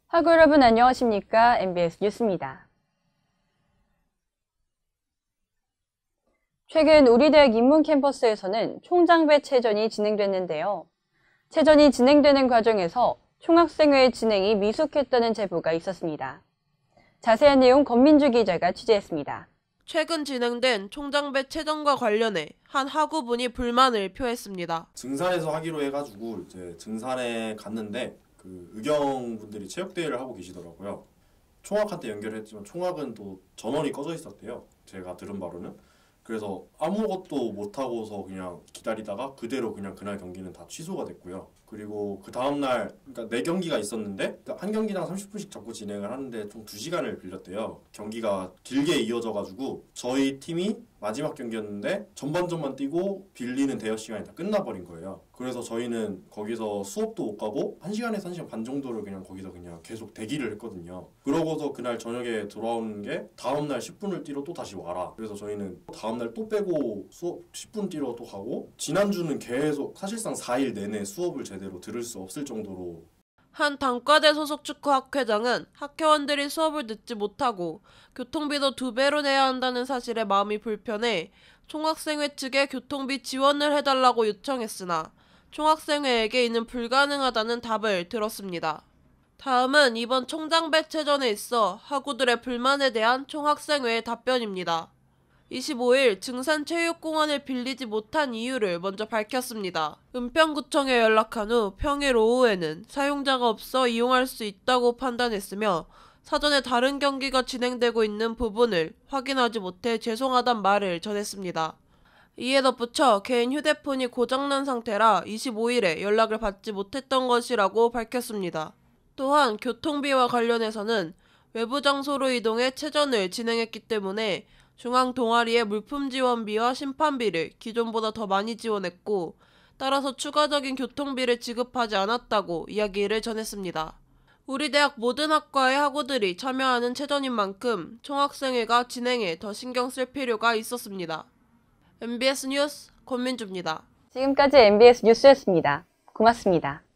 학우 여러분 안녕하십니까? MBS 뉴스입니다. 최근 우리 대학 인문 캠퍼스에서는 총장배체전이 진행됐는데요. 체전이 진행되는 과정에서 총학생회 진행이 미숙했다는 제보가 있었습니다. 자세한 내용 권민주 기자가 취재했습니다. 최근 진행된 총장배체전과 관련해 한 학우분이 불만을 표했습니다. 증산에서 하기로 해가지고 이제 증산에 갔는데 의경분들이 체육대회를 하고 계시더라고요. 총학한테 연결했지만 총학은 또 전원이 꺼져 있었대요. 제가 들은 바로는. 그래서 아무것도 못하고서 그냥 기다리다가 그대로 그냥 그날 경기는 다 취소가 됐고요. 그리고 그 다음날 그러니까 4경기가 있었는데 한 경기당 30분씩 잡고 진행을 하는데 총 2시간을 빌렸대요. 경기가 길게 이어져가지고 저희 팀이 마지막 경기였는데 전반전만 뛰고 빌리는 대여 시간이 다 끝나버린 거예요. 그래서 저희는 거기서 수업도 못 가고 1시간에서 1시간 반 정도를 그냥 거기서 그냥 계속 대기를 했거든요. 그러고서 그날 저녁에 돌아오는 게 다음날 10분을 뛰러 또 다시 와라. 그래서 저희는 다음날 또 빼고 수업 10분 뛰러 또 가고 지난주는 계속 사실상 4일 내내 수업을 제대로 들을 수 없을 정도로. 한 단과대 소속 축구 학회장은 학회원들이 수업을 듣지 못하고 교통비도 2배로 내야 한다는 사실에 마음이 불편해 총학생회 측에 교통비 지원을 해달라고 요청했으나 총학생회에게 이는 불가능하다는 답을 들었습니다. 다음은 이번 총장배체전에 있어 학우들의 불만에 대한 총학생회의 답변입니다. 25일 증산체육공원을 빌리지 못한 이유를 먼저 밝혔습니다. 은평구청에 연락한 후 평일 오후에는 사용자가 없어 이용할 수 있다고 판단했으며 사전에 다른 경기가 진행되고 있는 부분을 확인하지 못해 죄송하단 말을 전했습니다. 이에 덧붙여 개인 휴대폰이 고장난 상태라 25일에 연락을 받지 못했던 것이라고 밝혔습니다. 또한 교통비와 관련해서는 외부 장소로 이동해 체전을 진행했기 때문에 중앙 동아리의 물품 지원비와 심판비를 기존보다 더 많이 지원했고 따라서 추가적인 교통비를 지급하지 않았다고 이야기를 전했습니다. 우리 대학 모든 학과의 학우들이 참여하는 체전인 만큼 총학생회가 진행에 더 신경 쓸 필요가 있었습니다. MBS 뉴스 권민주입니다. 지금까지 MBS 뉴스였습니다. 고맙습니다.